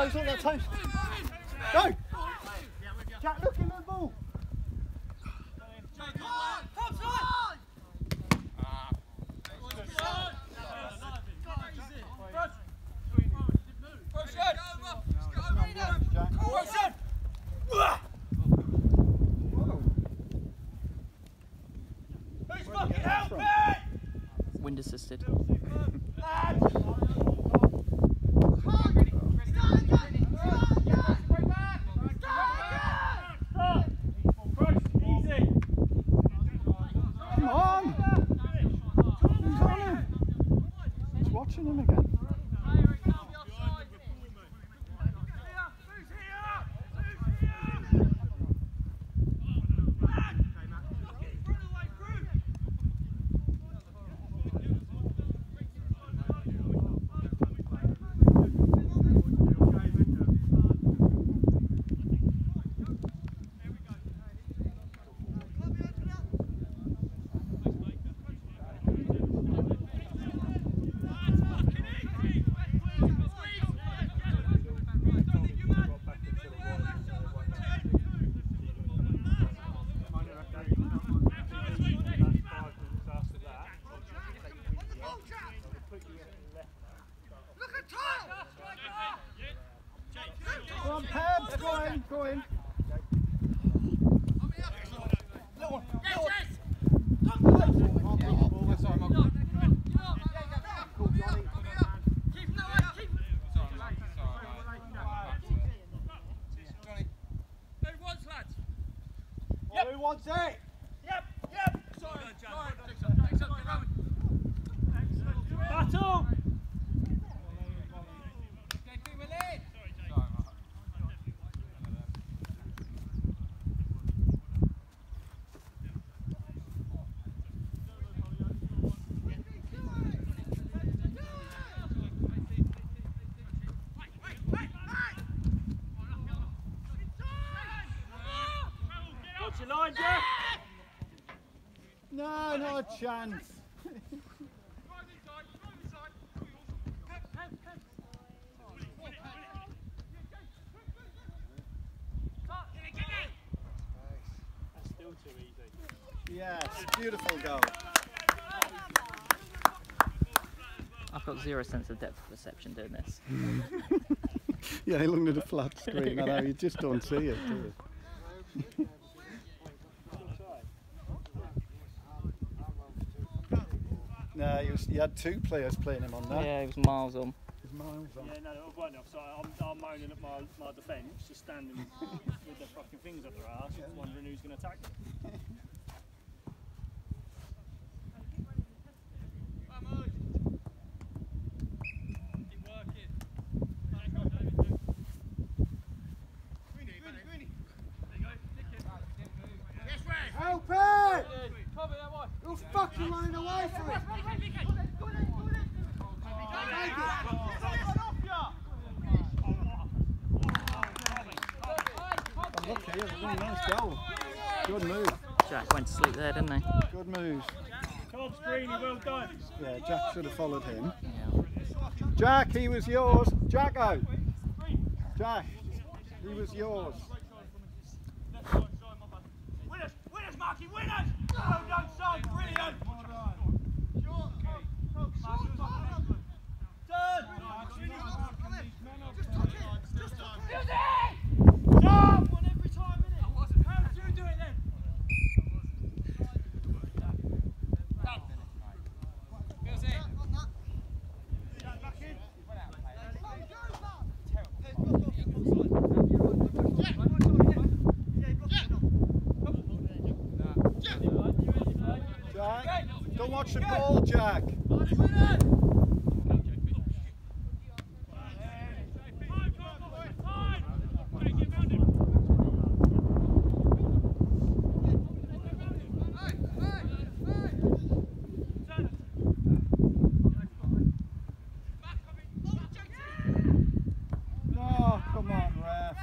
toes, look that toes. Go! Jack, look in the ball. Wind assisted. Come on! Who's on him? He's watching him again. Go on, Peb, go in. Who wants it? Yep. Battle! What's your line, Jack? No, not a chance. That's still too easy. Yes, beautiful goal. I've got zero sense of depth perception doing this. Yeah, looking at a flat screen, I know, you just don't see it, do you? No, you had two players playing him on that. Yeah, it was miles on. It was miles on. Yeah, no, it wasn't offside. I'm moaning at my defence, just standing with their fucking fingers up their arse, wondering who's going to attack them. Help it! You're fucking running away from it! Lucky, it was a really nice goal. Good move. Jack went to sleep there, didn't he? Good move. Tom Screeny, well done. Yeah, Jack should have followed him. Yeah. Jack, he was yours. Jacko. Jack, he was yours. Winners, Marky, winners! Well done, son, brilliant! Jack, don't watch the ball, Jack. No, come on, ref.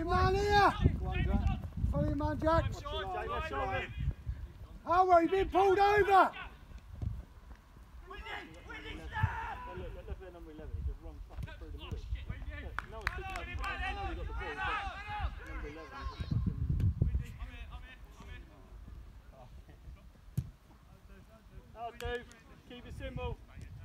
man here! Follow your man, Jack. Howard, you've been pulled over! Keep it simple.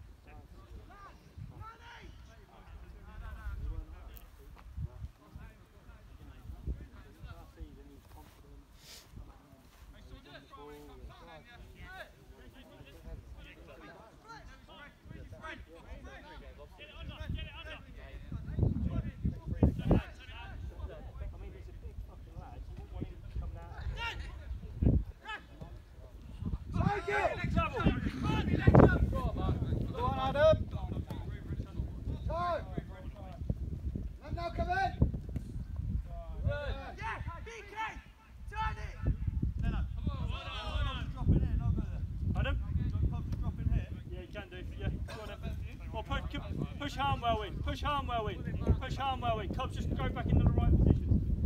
Push Harnwell in, push Harnwell in, push Harnwell in. Cobbs, just go back into the right position.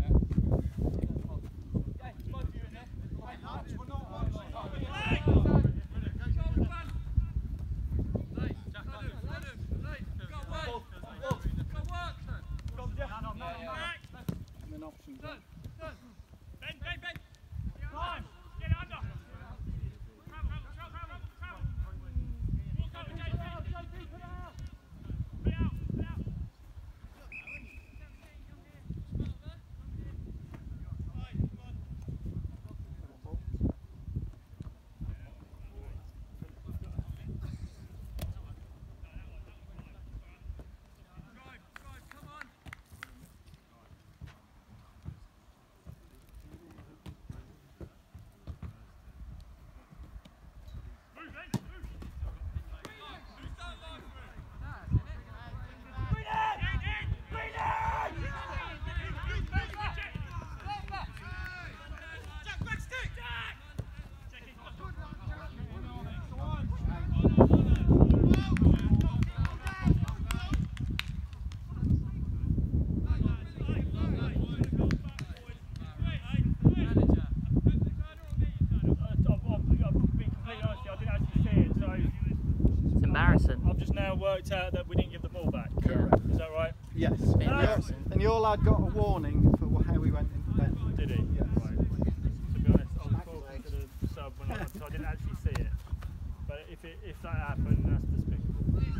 I've just now worked out that we didn't give the ball back. Correct. Is that right? Yes. Embarrassing. And your lad got a warning for how he went into bed. Did he? Yes. Right. To be honest, I was talking to the sub when so I didn't actually see it. But if that happened, that's despicable.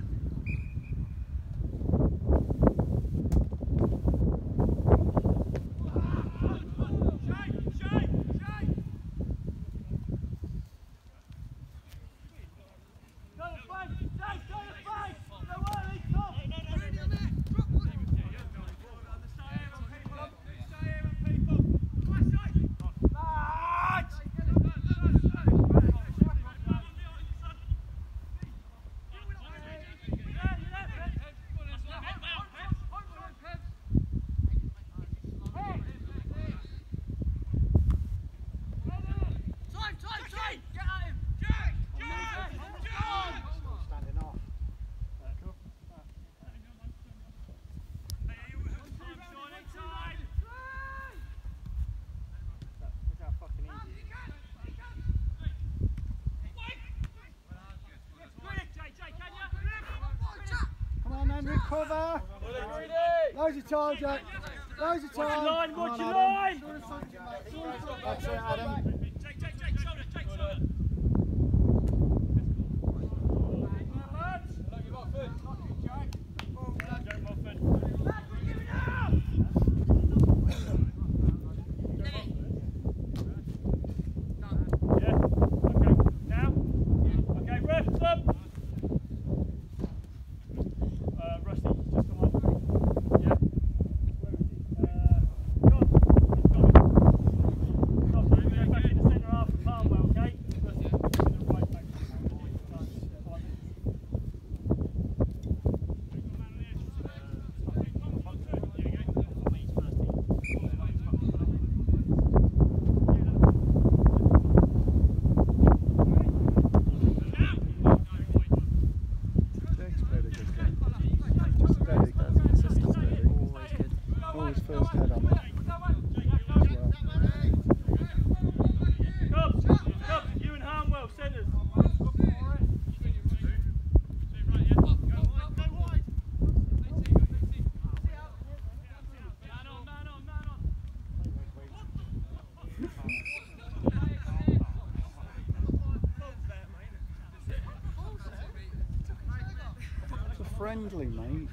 Recover! Loads of time, Jack. Loads of time. Watch your line, watch your line! That's it, Adam. Jake, shoulder, shoulder. Back in friendly, mate.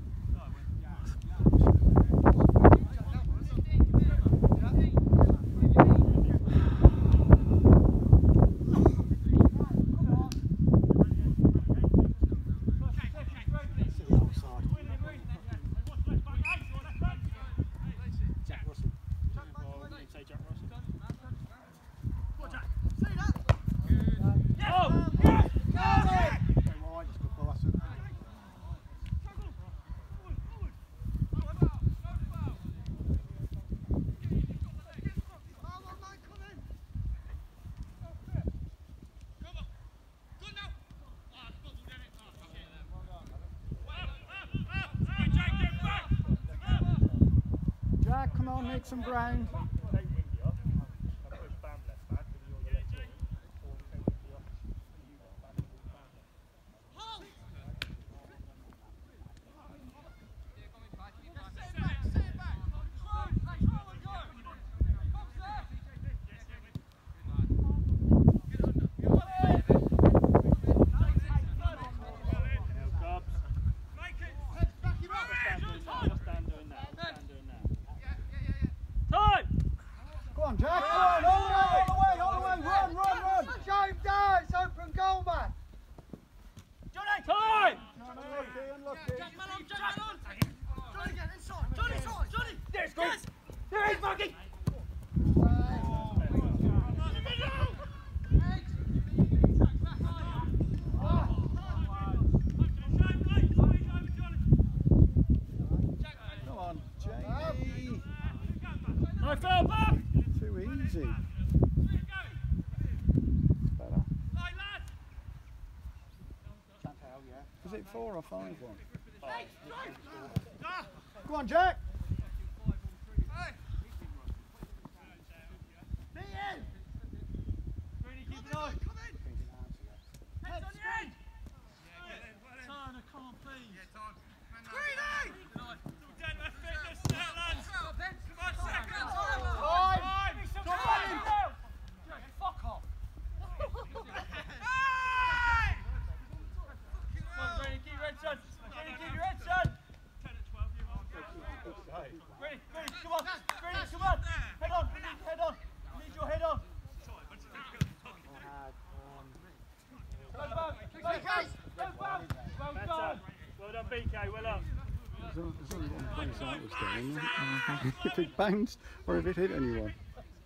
Jack, come on, make some ground. Go on, Jack. Go on, all the way. Run. James down, it's open goal, man. Time! Unlucky. Johnny, get inside. Johnny. There's good. There is Bucky. Come on, Jamie. I fell back. Too easy. It's better. Is it 4 or 5-1? Go on, Jack. If it bounced or if it hit anyone.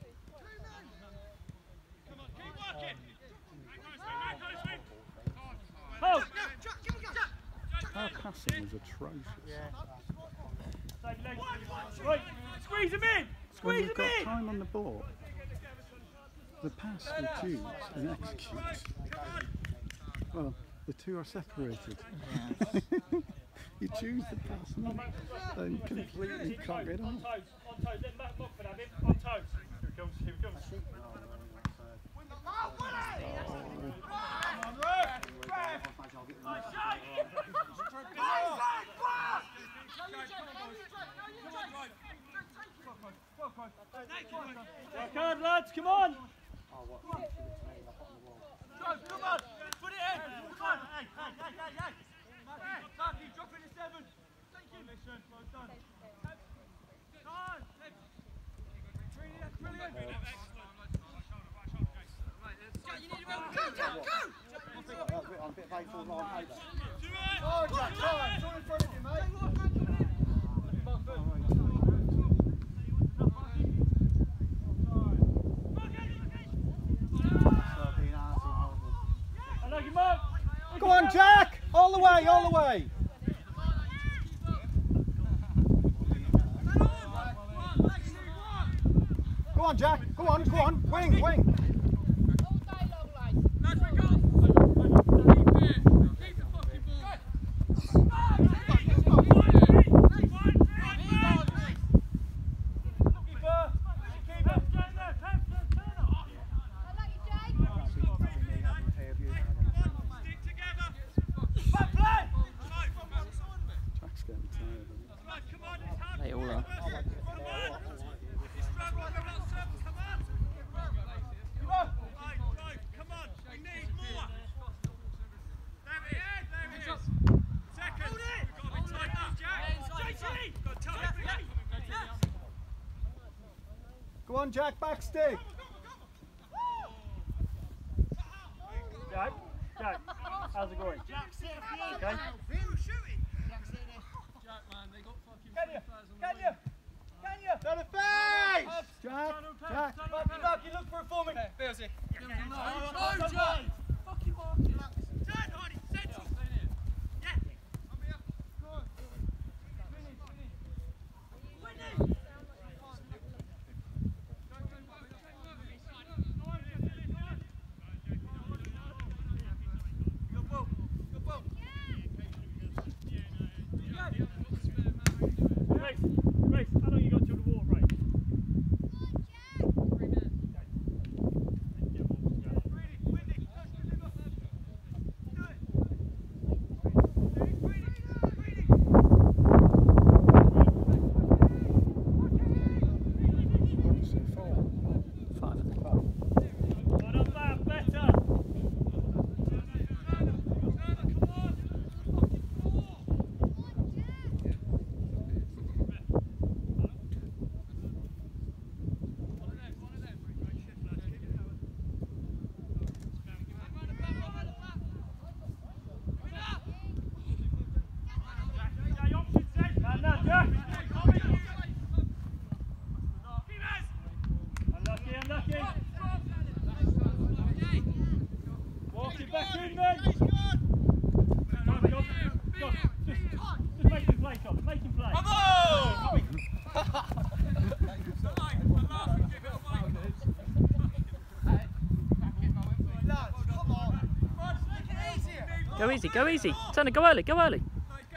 Our passing is atrocious. Right, squeeze him in! When we've got time on the ball, the pass we choose and execute. Well, the two are separated. You choose the pass and completely cock it off. On toes, let Mockford have him, on toes. Here he comes. Work hard, lads, come on! Come on, put it in! Come on! Hey! Marky, drop in the 7! Thank you! Listen, well done. Brilliant! I'm a bit painful line paper. Oh, Jack, time. It's all in front of you, mate. Go on, Jack! All the way! Go on, Jack! Go on! Wing! They all are. on, Jack, back stick. Jack, Jack, how's it going? Okay. Can you? To the face! Jack, Jack. Back, you look for a foreman. Bearsy. Grace, how long you got till the water break? What did you say, 4? 5, I think. Well done, Bab, better! Unlucky. Walk it back in then. Just make him play, Tom. Make him play. Go easy, go easy. Turner, go early, go early.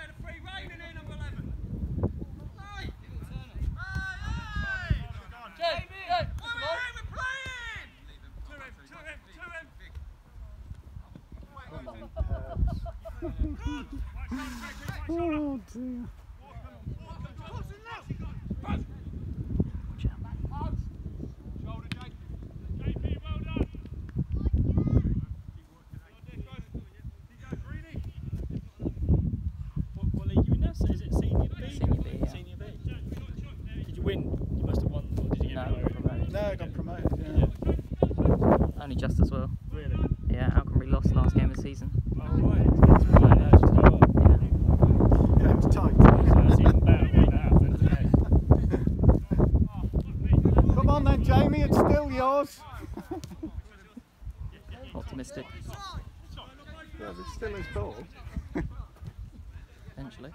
Oh dear. What league are you in now? So is it Senior B? Senior B, yeah. Senior B. Did you win? You must have won, or did you get No, promoted? promoted. No, I got promoted, yeah. Only just as well. Really? Yeah, Alconbury lost last game of the season. Oh, right. It's really nice to go up. Yeah, it was tight. So that's even better when that happens. Come on then, Jamie, it's still yours. Optimistic, Yeah, it's still his ball. eventually.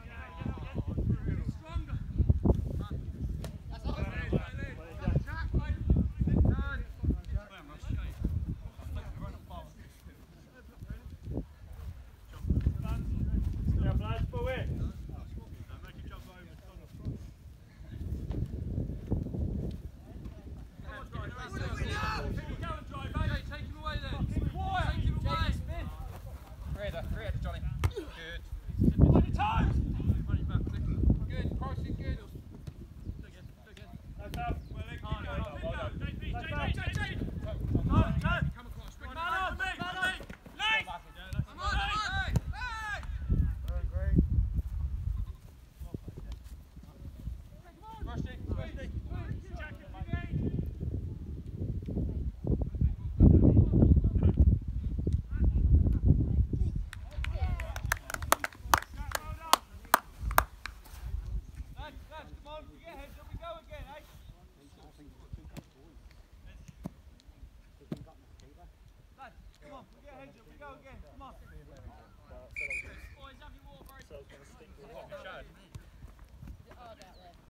So it's going to stick with it.